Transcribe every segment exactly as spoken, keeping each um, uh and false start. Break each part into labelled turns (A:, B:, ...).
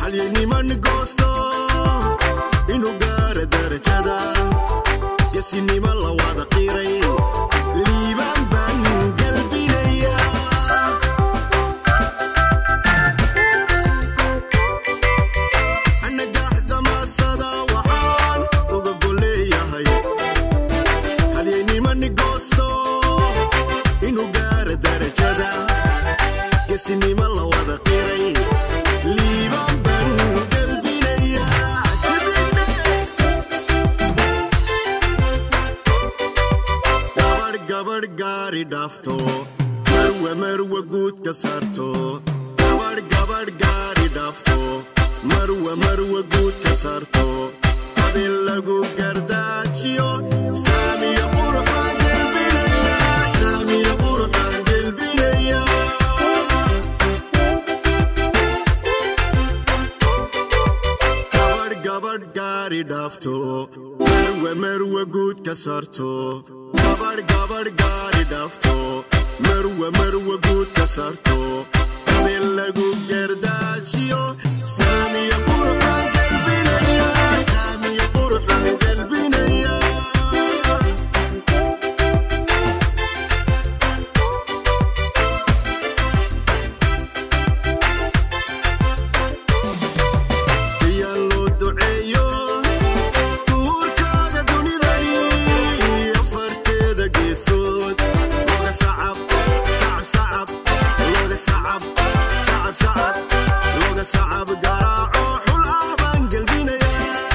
A: عليني ما نقصته إنه قار درجة يسيني ما الله وعد قيري ليبان بان قلبي ليا أنا قاعد ما صدى وحان وقول لي يا هي عليني ما نقصته إنه قار درجة يسيني ما الله وعد قيري gari dafto marwa marwa good kasarto gabar gabar gari dafto marwa marwa good kasarto adil lagu gardachiyo sami ya qurban qalbiya sami ya qurban qalbiya gabar gabar gari dafto marwa marwa good kasarto gabar gabar gari dafto marwa marwa good kasarto adil lagu gardachiyo sami ya qurban qalbiya sami ya qurban qalbiya yallo duceeyo صعب قراعو حول أحبان قلبينا يا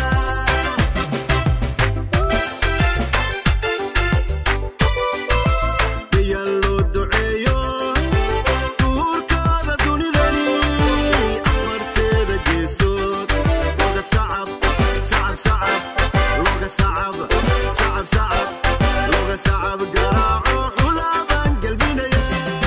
A: يالو الدعيو طهور كذا دوني ذني أفرت ذا جيسوك لوغا صعب صعب صعب لوغا صعب صعب صعب لوغا صعب قراعو حول أحبان قلبينا يا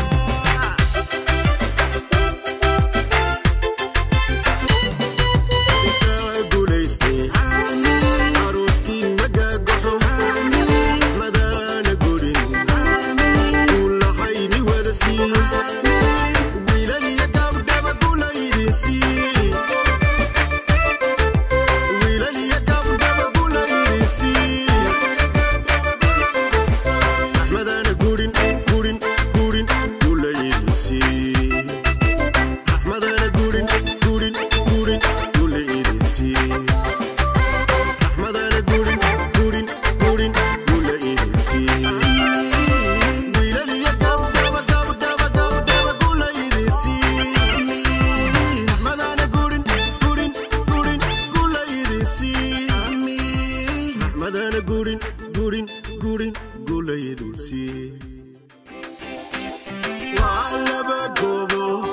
A: madana gurin gurin gurin gulaydusi wala bagobo